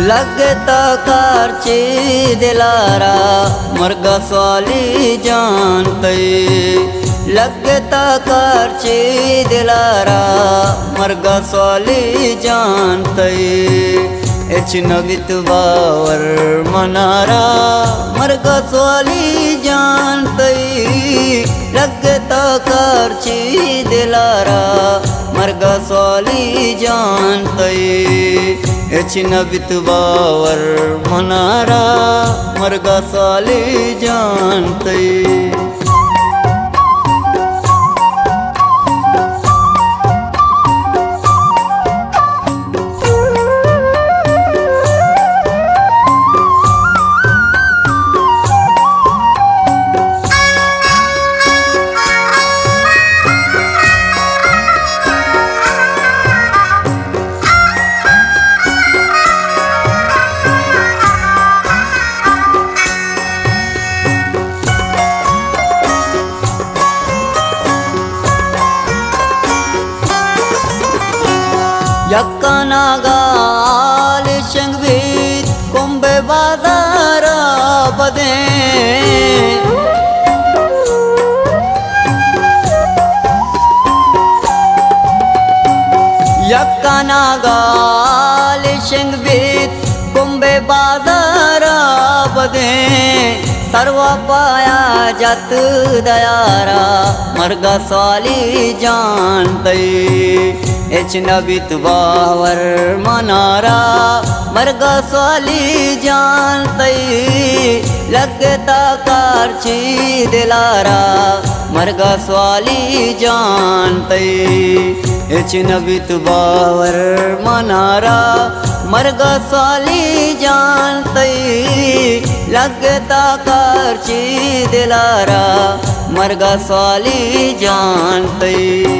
लगता कारची दिलारा मरगा स्वाली जानते लगता कारची दिलारा मरगा स्वाली जानते एच नवित बावर मनारा मरगा स्वाली जानते लगता कारची दिलारा मरगा स्वाली जानते एच नवित बावर मनारा मरगा स्वाली जानते यक्कनागाल शंगवीत कुंभे बाजारा बदे यक्कनागाल शंगवीत कुंभे बाजारा बदे सर्व पाया जत दयारा मरगा स्वाली जानते एच नवित बावर मनारा मरगा स्वाली जानते लगता कारची दिलारा मरगा स्वाली जानते एच नवित बावर मनारा मरगा स्वाली जानते लगता कारची दिलारा मरगा स्वाली जानते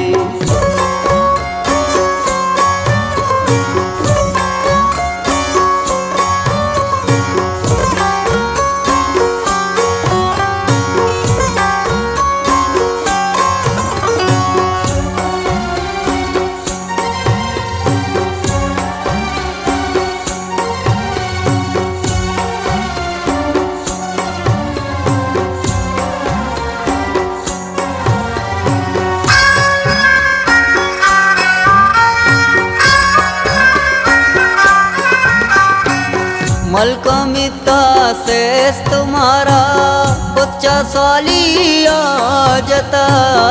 मलकमिता शेष तुम्हारा बच्चा स्वाली आजता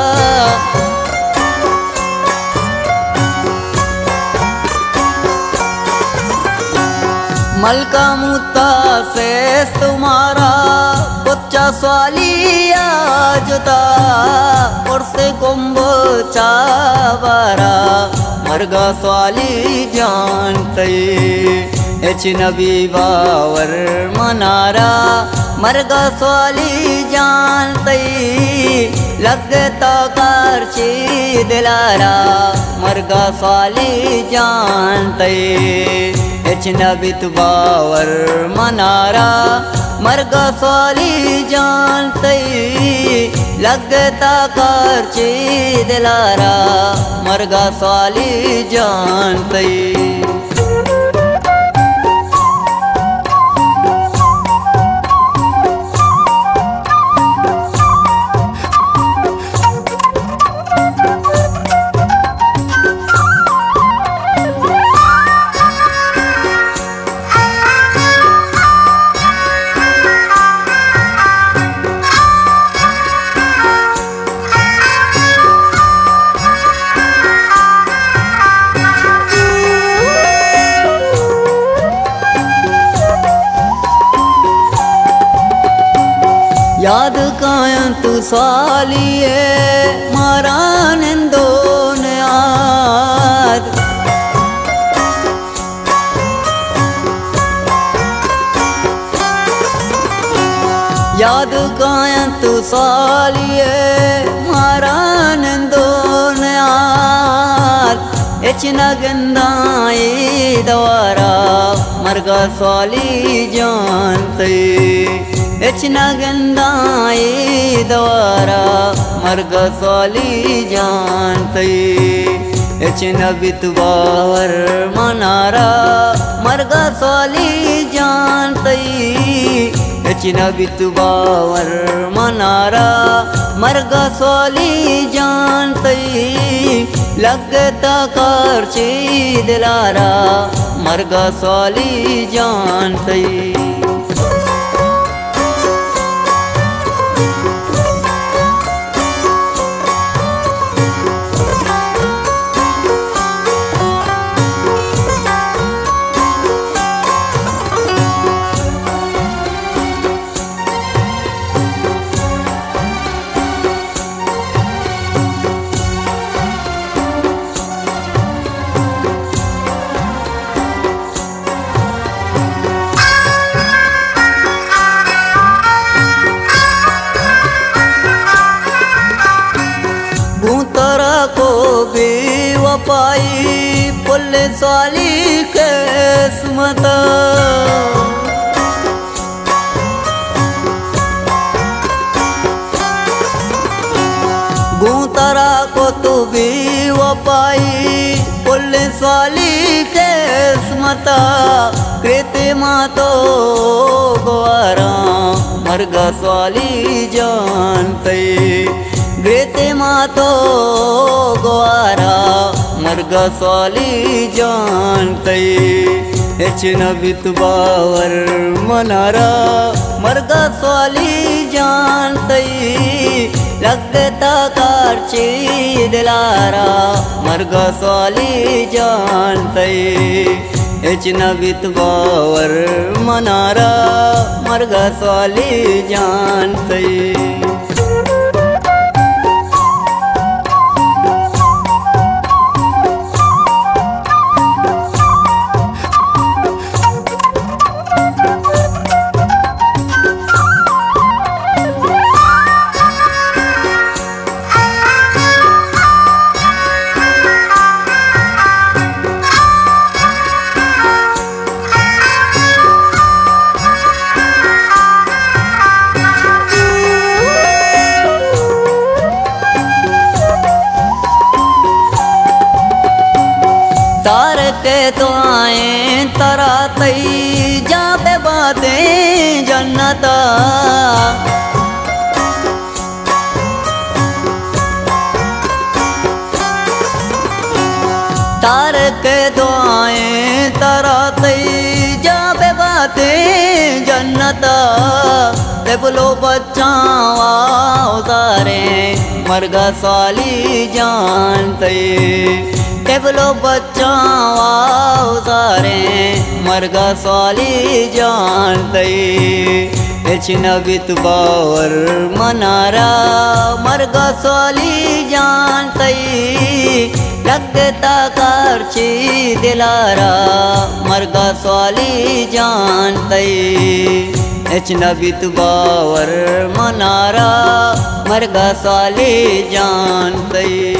मलकमुता शेष तुम्हारा बच्चा स्वाली आजता और से कुंभ चावारा मरगा स्वाली जानते एच नबी बावर मनारा मरगा स्वाली जानते लगता कारची दिलारा मरगा स्वाली जानते एच नबित बावर मनारा मरगा स्वाली जानते लगता कारची दिलारा मरगा स्वाली जानते याद काया तू स्वालिए मारा निंदो याद याद काया तू स्वालिए मारा निंदो याद एचना गंदाई दवारा मरगा स्वाली जानते एचना गंदाई दवारा मरगा स्वाली जानते नबित बावर मनारा मरगा स्वाली जानतई नबित बावर मनारा मरगा स्वाली जानतई लगता करची दिलारा मरगा स्वाली जानतई। को बेवफाई पुलिस वाली किस्मत गुतरा को तो बेवफाई पुलिस वाली किस्मत कृतिमा तो गवारा मरगा स्वाली जानते ग्रेते मातो ग्वारा मरगा स्वाली जानतई नबित बावर मनारा मरगा स्वाली जानतई लगता कारची दिलारा मरगा स्वाली जानतई नबित बावर मनारा मरगा स्वाली जानतई। के तो आए तरातई जाबे बातें जन्नता तार के तो आए तरातई जाबे बातें जन्नता ते बोलो बच्चा उतारे मरगा स्वाली जानते बोलो बच्चा उतारे मरगा स्वाली जानते नबित बावर मनारा मरगा स्वाली जानते लगता कारची दिलारा मरगा स्वाली जानते नबित बावर मनारा मरगा स्वाली जानते।